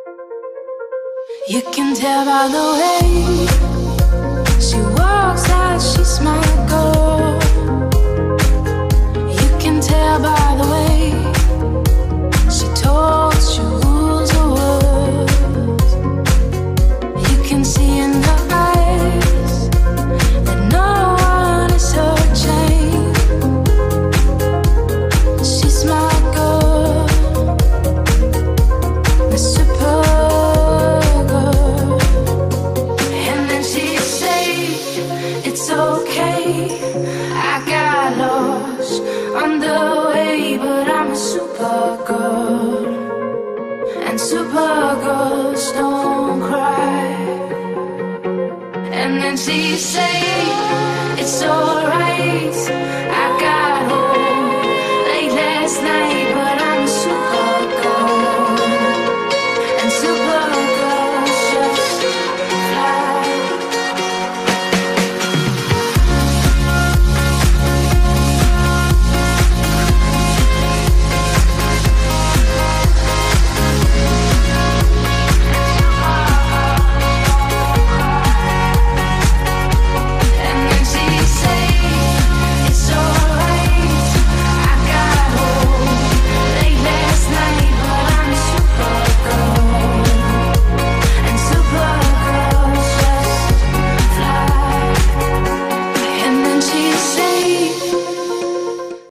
You can tell by the way she walks that she's my girl. You can tell by the way she talks, she rules the world. You can see in her eyes that no one is her chain. She's my girl, my super. It's okay, I got lost on the way, but I'm a super girl, and super girls don't cry. And then she say, it's alright, I got home late last night, but